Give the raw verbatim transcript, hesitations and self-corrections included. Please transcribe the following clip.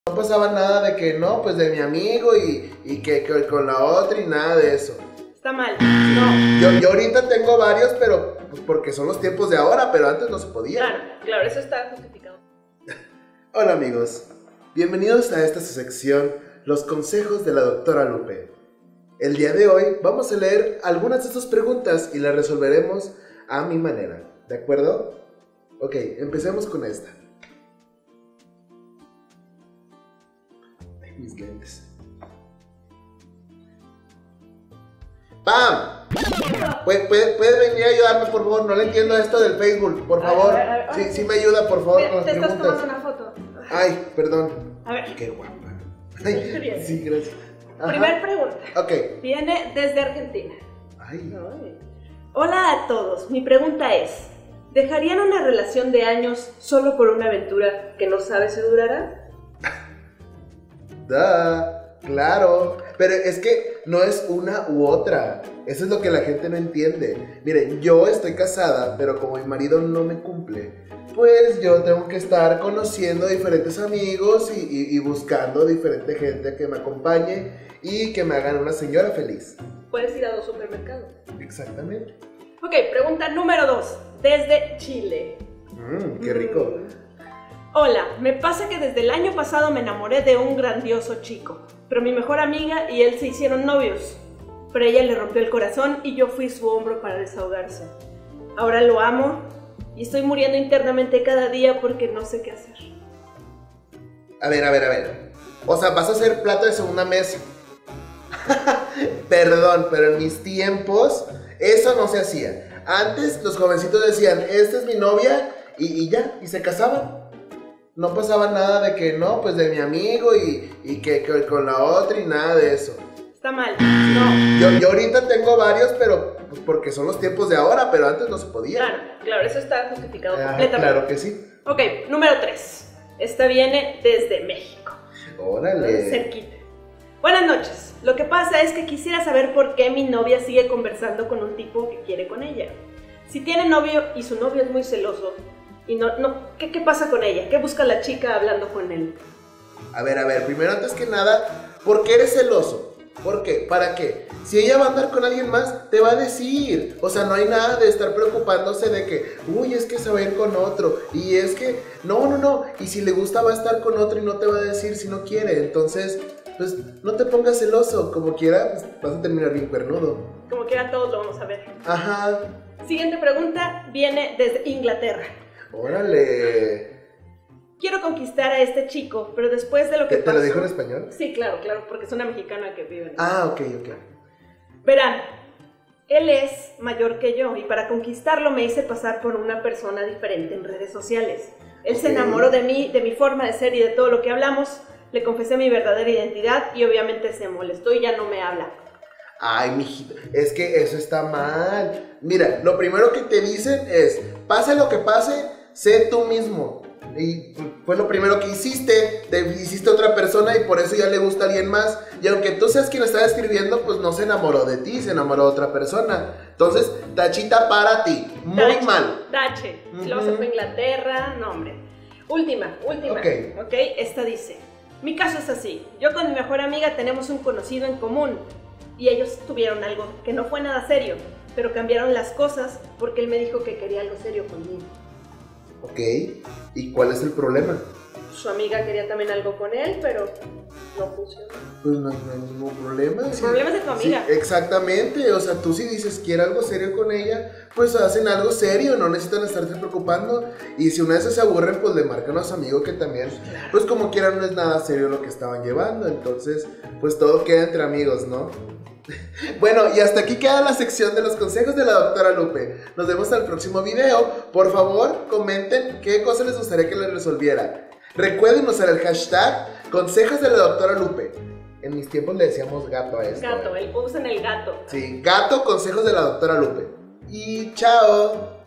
No pasaba nada de que no, pues de mi amigo y, y que, que con la otra y nada de eso. Está mal, no. Yo, yo ahorita tengo varios, pero pues porque son los tiempos de ahora, pero antes no se podía. Claro, claro, eso está justificado. Hola amigos, bienvenidos a esta su sección, los consejos de la doctora Lupe. El día de hoy vamos a leer algunas de sus preguntas y las resolveremos a mi manera, ¿de acuerdo? Ok, empecemos con esta. Ay, mis lentes. ¡Pam! ¿Puede, puede, puede venir a ayudarme, por favor? No le entiendo esto del Facebook, por favor. A ver, a ver, a ver. Sí, sí me ayuda, por favor, Mira, con las te estás preguntas. tomando una foto. Ay, perdón. A ver. Qué guapa. Ay, sí, gracias. Ajá. Primer pregunta. Ok. Viene desde Argentina. Ay. Ay. Hola a todos, mi pregunta es, ¿dejarían una relación de años solo por una aventura que no sabe si durará? Da, claro. Pero es que no es una u otra. Eso es lo que la gente no entiende. Miren, yo estoy casada, pero como mi marido no me cumple, pues yo tengo que estar conociendo diferentes amigos y, y, y buscando diferente gente que me acompañe y que me hagan una señora feliz. Puedes ir a dos supermercados. Exactamente. Ok, pregunta número dos, desde Chile. Mmm, qué rico. Mm. Hola, me pasa que desde el año pasado me enamoré de un grandioso chico, pero mi mejor amiga y él se hicieron novios, pero ella le rompió el corazón y yo fui su hombro para desahogarse. Ahora lo amo y estoy muriendo internamente cada día porque no sé qué hacer. A ver, a ver, a ver. O sea, vas a hacer plato de segunda mesa. Perdón, pero en mis tiempos eso no se hacía. Antes los jovencitos decían, esta es mi novia y, y ya, y se casaban. No pasaba nada de que no, pues de mi amigo y, y que, que con la otra y nada de eso. Está mal, no. Yo, yo ahorita tengo varios, pero pues porque son los tiempos de ahora, pero antes no se podía. Claro, claro, eso está justificado Ah, completamente. claro que sí. Ok, número tres. Esta viene desde México. Órale. Cerquita. Buenas noches. Lo que pasa es que quisiera saber por qué mi novia sigue conversando con un tipo que quiere con ella. Si tiene novio y su novio es muy celoso, y no, no, ¿qué, ¿qué pasa con ella? ¿Qué busca la chica hablando con él? A ver, a ver, primero antes que nada, ¿por qué eres celoso? ¿Por qué? ¿Para qué? Si ella va a andar con alguien más, te va a decir. O sea, no hay nada de estar preocupándose de que, uy, es que se va a ir con otro. Y es que, no, no, no. Y si le gusta va a estar con otro y no te va a decir si no quiere. Entonces, pues, no te pongas celoso. Como quiera, pues, vas a terminar bien cuernudo. Como quiera, todos lo vamos a ver. Ajá. Siguiente pregunta viene desde Inglaterra. Órale. Quiero conquistar a este chico, pero después de lo que ¿Te, ¿Te pasó... lo dijo en español? Sí, claro, claro, porque es una mexicana que vive en... Ah, ok, ok. Verán, él es mayor que yo y para conquistarlo me hice pasar por una persona diferente en redes sociales. Él Ok. se enamoró de mí, de mi forma de ser y de todo lo que hablamos. Le confesé mi verdadera identidad y obviamente se molestó y ya no me habla. Ay, mijito, es que eso está mal. Mira, lo primero que te dicen es, pase lo que pase, sé tú mismo. Y fue lo primero que hiciste, te hiciste otra persona y por eso ya le gusta a alguien más. Y aunque tú seas quien estaba escribiendo, pues no se enamoró de ti, se enamoró de otra persona. Entonces, tachita para ti, muy Dache, mal. Dache, Uh-huh. luego se fue a Inglaterra, no hombre. Última, última. Ok. Ok, esta dice, mi caso es así, yo con mi mejor amiga tenemos un conocido en común y ellos tuvieron algo que no fue nada serio, pero cambiaron las cosas porque él me dijo que quería algo serio conmigo. Ok, ¿y cuál es el problema? Su amiga quería también algo con él, pero no funcionó. Pues no, no hay ningún problema. El sí. problema es de tu amiga. Sí, exactamente, o sea, tú si dices quiere algo serio con ella, pues hacen algo serio, no necesitan estarte preocupando. Y si una vez se aburren, pues le marcan a su amigo que también, pues como quieran, no es nada serio lo que estaban llevando. Entonces, pues todo queda entre amigos, ¿no? Bueno, y hasta aquí queda la sección de los consejos de la doctora Lupe. Nos vemos al próximo video. Por favor, comenten qué cosas les gustaría que les resolviera. Recuerden usar el hashtag consejos de la doctora Lupe. En mis tiempos le decíamos gato a esto. Gato, ¿eh? el, usen el gato. Sí, gato consejos de la doctora Lupe. Y chao.